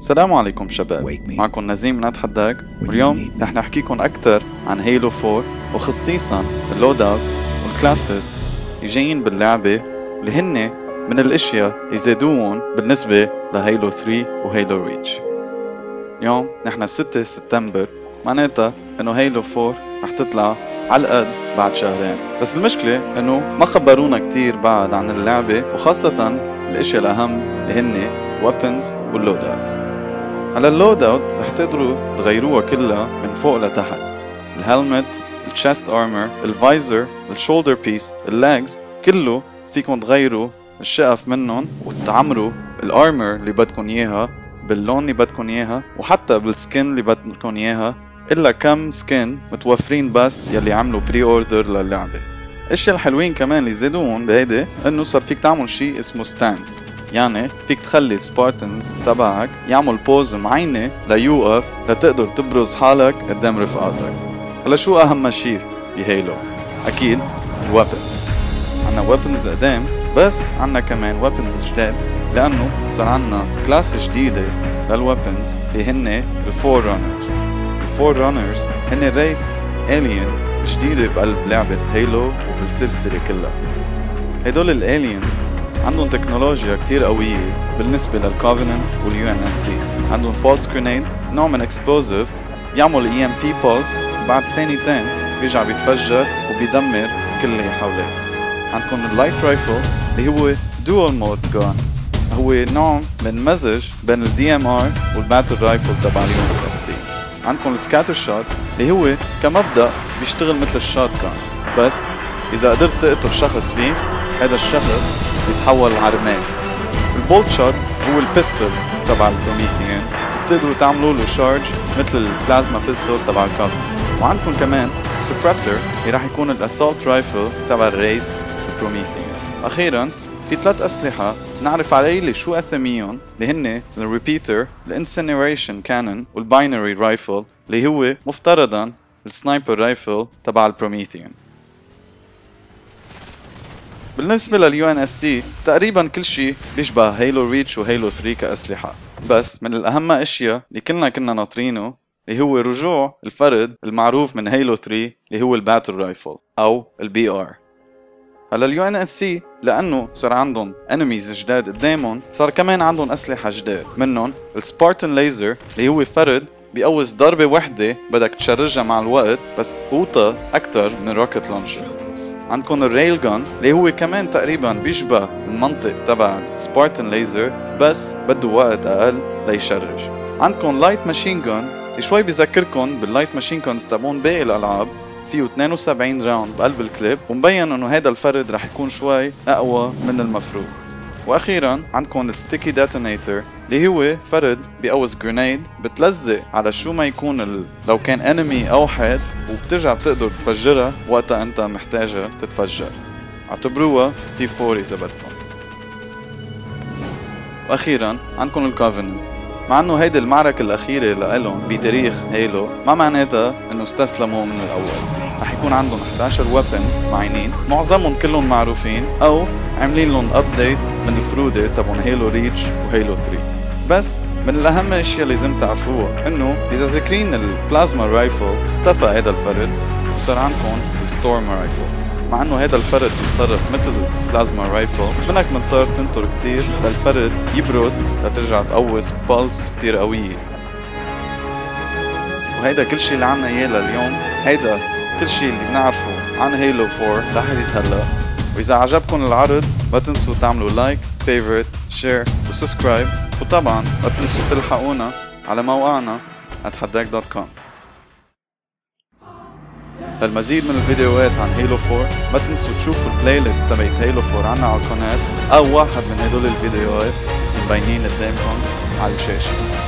السلام عليكم شباب، معكم نزيم من أتحداك، واليوم رح نحكيكم أكتر عن هيلو 4 وخصيصا اللود اوت والكلاسز اللي جايين باللعبة اللي هن من الاشياء اللي زادوهم بالنسبة لهيلو 3 وهيلو ريتش. اليوم نحن 6 سبتمبر، معناتها انه هيلو 4 رح تطلع على القد بعد شهرين، بس المشكلة انه ما خبرونا كتير بعد عن اللعبة، وخاصة الاشياء الاهم اللي هن weapons واللود اوت. على اللود اوت رح تقدروا تغيروها كلها من فوق لتحت، الهلمت، الشيست ارمر، الفايزر، الشولدر بيس، اللاجز، كله فيكم تغيروا الشقف منهم وتعمروا الارمر اللي بدكم اياها باللون اللي بدكم اياها، وحتى بالسكن اللي بدكم اياها، الا كم سكن متوفرين بس يلي عملوا بري اوردر للعبة. الاشياء الحلوين كمان اللي زادوهم بهيدي انه صار فيك تعمل شيء اسمه ستاندز، يعني فيك تخلي السبارتنز تبعك يعمل بوز معينة ليوقف لتقدر تبرز حالك قدام رفقاتك. هلا شو اهم شيء بهيلو؟ اكيد الويبنز. عنا ويبنز قدام، بس عنا كمان ويبنز جداد، لانه صار عنا كلاس جديدة للويبنز اللي هن الفور رانرز. الفور رانرز هن ريس الين جديدة بقلب لعبة هيلو وبالسلسلة كلها. هدول الالينز عندهم تكنولوجيا كتير قوية بالنسبة للكوفننت واليو ان اس سي. عندهم بولس جرينيد، نوع من اكسبلوزيف يعمل اي ام بي بولس، بعد ثانيتين بيرجع بيتفجر وبيدمر كل اللي حواليه. عندكم اللايت رايفل اللي هو دول مود جان، هو نوع من مزج بين الدي ام ار والباتل رايفل تبع اليو ان اس سي. عندكم السكاتر شوت اللي هو كمبدأ بيشتغل مثل الشوت جان، بس اذا قدرت تقتل شخص فيه هذا الشخص بيتحول لعرماد. البولت شوت هو البيستول تبع البروميثيان، بتقدروا تعملوا له شارج مثل البلازما بيستول تبع الكابل. وعندكم كمان السبريسور اللي راح يكون الاسولت رايفل تبع الريس البروميثيان. اخيرا في 3 اسلحه نعرف عليه شو اساميهم، اللي هن الريبيتر، الانسينيريشن كانون، والباينري رايفل اللي هو مفترضا السنايبر رايفل تبع البروميثيان. بالنسبة لليو ان اس سي تقريبا كل شيء بيشبه هيلو ريتش وهيلو 3 كأسلحة، بس من الأهم اشياء اللي كنا ناطرينه اللي هو رجوع الفرد المعروف من هيلو 3 اللي هو الباتل رايفل او البي ار. هلا اليو ان اس سي لانه صار عندهم انميز جداد قدامهم، صار كمان عندهم اسلحة جداد، منهم السبارتن ليزر اللي هو فرد بيقوز ضربة وحدة بدك تشرجها مع الوقت، بس قوتها اكتر من روكت لانشر. عندكم الريل جان اللي هو كمان تقريبا بيشبه المنطق تبع سبارتن ليزر، بس بده وقت اقل ليشرج. عندكم لايت ماشين جان اللي شوي بذكركم باللايت ماشين جانز تبعون باقي الالعاب، فيه 72 راوند بقلب الكليب، ومبين انه هذا الفرد رح يكون شوي اقوى من المفروض. واخيرا عندكم الستيكي ديتونيتور اللي هو فرد بيقوز جرينيد بتلزق على شو ما يكون لو كان انمي او حد، وبترجع بتقدر تفجرها وقتها انت محتاجها تتفجر. اعتبروها سي 4 اذا بدكم. واخيرا عندكم الكوفننت، مع انه هيدي المعركة الاخيرة لإلهم بتاريخ هيلو ما معناتها انه استسلموا من الاول. رح يكون عندهم 11 ويبن معينين، معظمهم كلهم معروفين او عاملين لهم ابديت من الفرودة تبعون هيلو ريتش وهيلو 3. بس من الاهم الاشياء اللي لازم تعرفوها انه اذا ذاكرين البلازما رايفل اختفى هذا الفرد وصار عندكم الستورم رايفل. مع انه هذا الفرد بيتصرف مثل البلازما رايفل، منك مضطر تنطر كتير للفرد يبرد لترجع تقوس بولس كتير قوية. وهيدا كل شيء اللي عنا اياه لليوم، هيدا كل شيء اللي بنعرفه عن هيلو 4 لحد هلا. واذا عجبكم العرض ما تنسوا تعملوا لايك، فيفورت، شير وسبسكرايب، وطبعا ما تنسوا تلحقونا على موقعنا @حداك.com. للمزيد من الفيديوهات عن هيلو 4 ما تنسوا تشوفوا البلاي ليست تبعت هيلو 4 عنا على القناة، او واحد من هدول الفيديوهات مبينين قدامكم على الشاشة.